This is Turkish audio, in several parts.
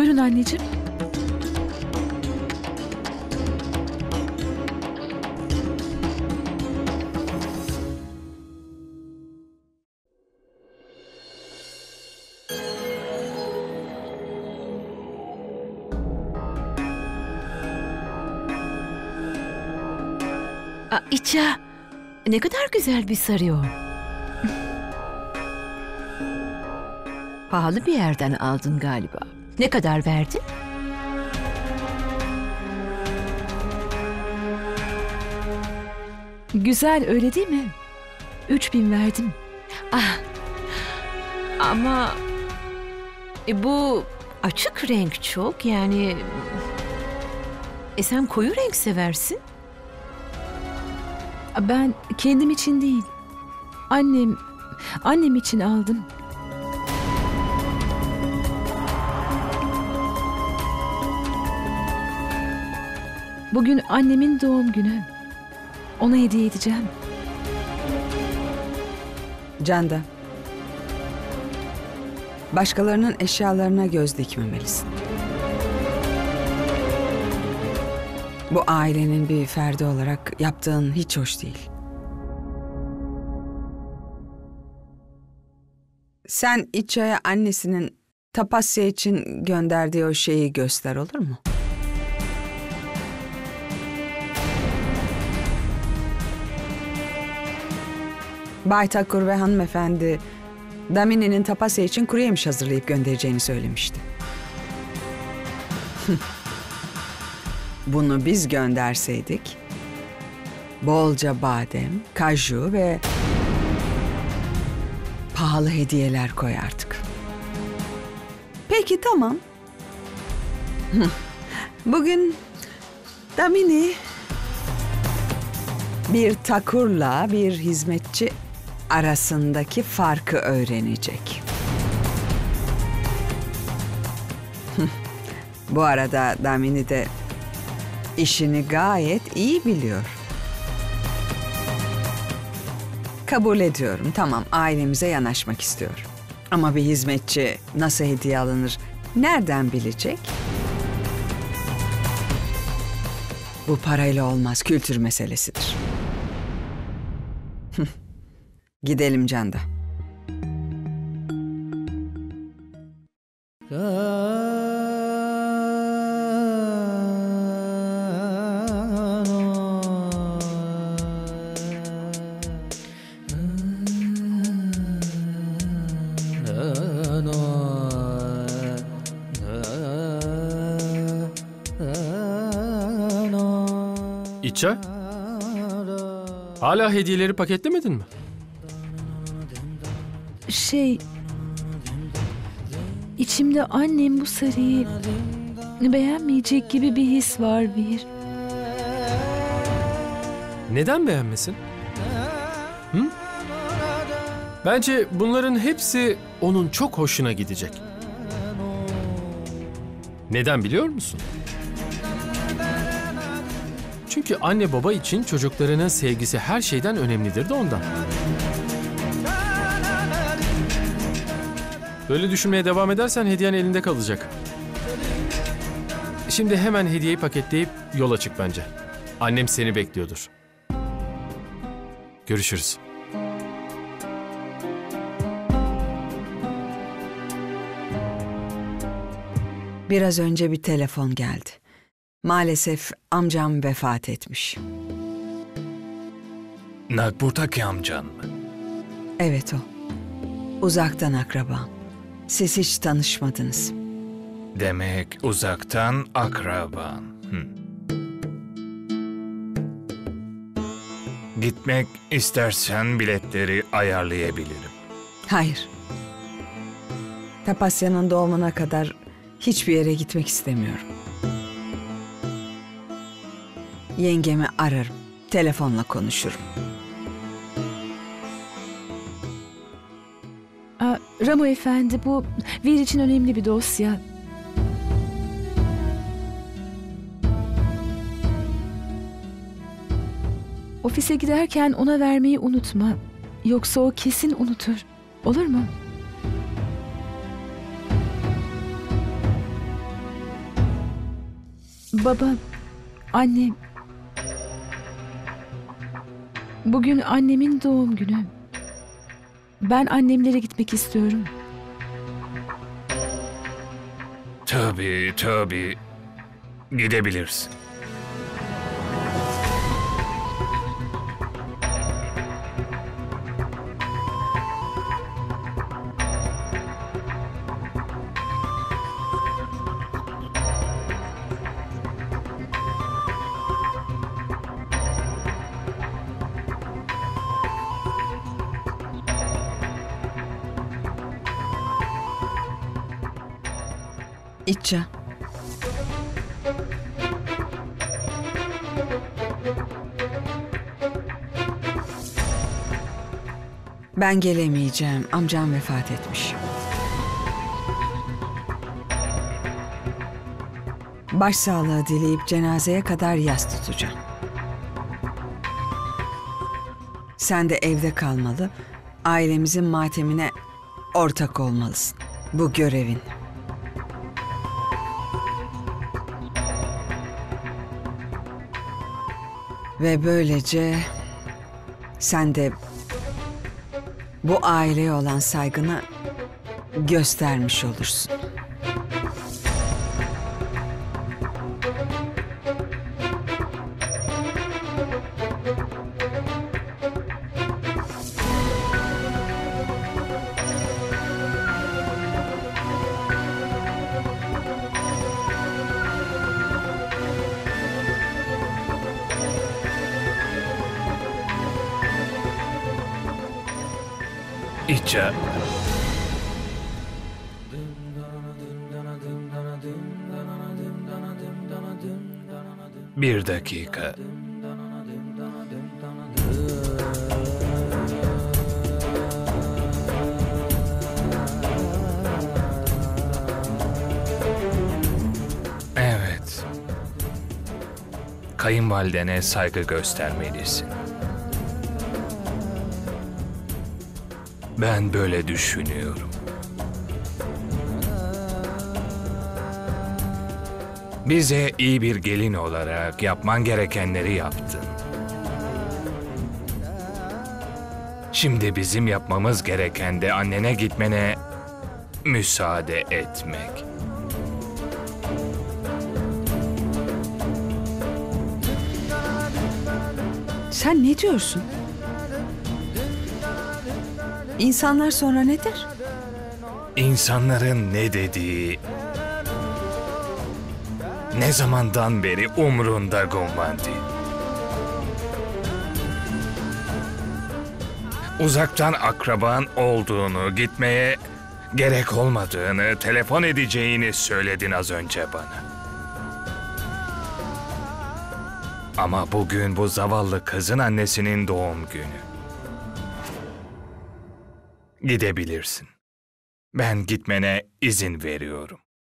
Buyurun anneciğim. İça, ne kadar güzel bir sarı o. Pahalı bir yerden aldın galiba. Ne kadar verdin? Güzel, öyle değil mi? 3.000 verdim. Ah, ama bu açık renk çok, yani sen koyu renk seversin. Ben kendim için değil, annem için aldım. Bugün annemin doğum günü. Ona hediye edeceğim. Canda, başkalarının eşyalarına göz dikmemelisin. Bu ailenin bir ferdi olarak yaptığın hiç hoş değil. Sen İça'ya annesinin Tapasya için gönderdiği o şeyi göster, olur mu? Bay Thakur ve hanımefendi Damini'nin Tapasya için kuru yemiş hazırlayıp göndereceğini söylemişti. Bunu biz gönderseydik, bolca badem, kaju ve pahalı hediyeler koyardık. Peki, tamam. Bugün Damini bir Thakur'la bir hizmetçi arasındaki farkı öğrenecek. Bu arada Damini de işini gayet iyi biliyor. Kabul ediyorum, tamam, ailemize yanaşmak istiyor. Ama bir hizmetçi nasıl hediye alınır, nereden bilecek? Bu parayla olmaz, kültür meselesidir. Gidelim Canda. İça, hala hediyeleri paketlemedin mi? İçimde annem bu sarıyı beğenmeyecek gibi bir his var bir. Neden beğenmesin? Hı? Bence bunların hepsi onun çok hoşuna gidecek. Neden biliyor musun? Çünkü anne baba için çocuklarının sevgisi her şeyden önemlidir de ondan. Böyle düşünmeye devam edersen hediyen elinde kalacak. Şimdi hemen hediyeyi paketleyip yola çık bence. Annem seni bekliyordur. Görüşürüz. Biraz önce bir telefon geldi. Maalesef amcam vefat etmiş. Nagpur'daki amcan mı? Evet, o. Uzaktan akrabam. Siz hiç tanışmadınız. Demek uzaktan akraban. Gitmek istersen biletleri ayarlayabilirim. Hayır. Tapasya'nın doğumuna kadar hiçbir yere gitmek istemiyorum. Yengemi ararım, telefonla konuşurum. Ramu Efendi, bu Vir için önemli bir dosya. Ofise giderken ona vermeyi unutma. Yoksa o kesin unutur. Olur mu? Baba, anne. Bugün annemin doğum günü. Ben annemlere gitmek istiyorum. Tabii. Gidebilirsin. İtça. Ben gelemeyeceğim. Amcam vefat etmiş. Başsağlığı dileyip cenazeye kadar yas tutacağım. Sen de evde kalmalı, ailemizin matemine ortak olmalısın. Bu görevin. Ve böylece sen de bu aileye olan saygını göstermiş olursun. İtça. Bir dakika. Evet. Kayınvalidene saygı göstermelisin. Ben böyle düşünüyorum. Bize iyi bir gelin olarak yapman gerekenleri yaptın. Şimdi bizim yapmamız gereken de annene gitmene müsaade etmek. Sen ne diyorsun? İnsanlar sonra ne der? İnsanların ne dediği ne zamandan beri umrunda Gumbandi. Uzaktan akraban olduğunu, gitmeye gerek olmadığını, telefon edeceğini söyledin az önce bana. Ama bugün bu zavallı kızın annesinin doğum günü. Gidebilirsin. Ben gitmene izin veriyorum.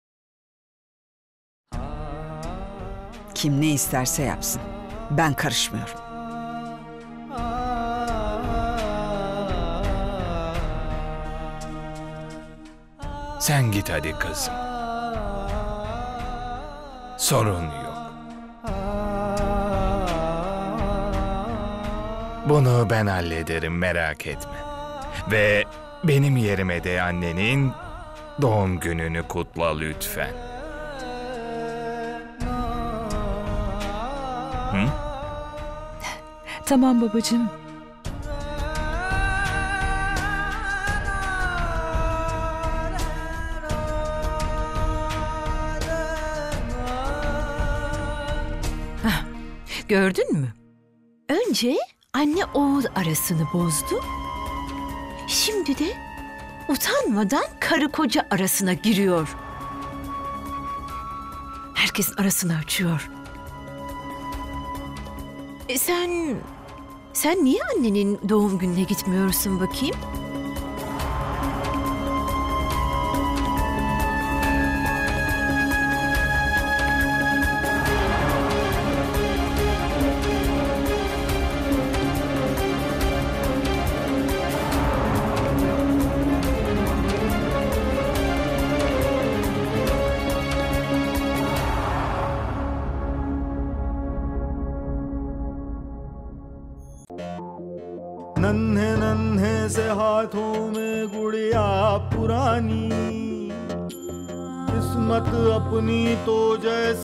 Kim ne isterse yapsın. Ben karışmıyorum. Sen git hadi kızım. Sorun yok. Bunu ben hallederim, merak etme. Ve benim yerime de annenin doğum gününü kutla lütfen. Hı? Tamam babacığım. Gördün mü? Önce anne oğul arasını bozdu. Şimdi de utanmadan karı koca arasına giriyor. Herkesin arasını açıyor. Sen niye annenin doğum gününe gitmiyorsun bakayım? नन्हे नन्हे से हाथों में गुड़िया पुरानी, किस्मत अपनी तो जैसे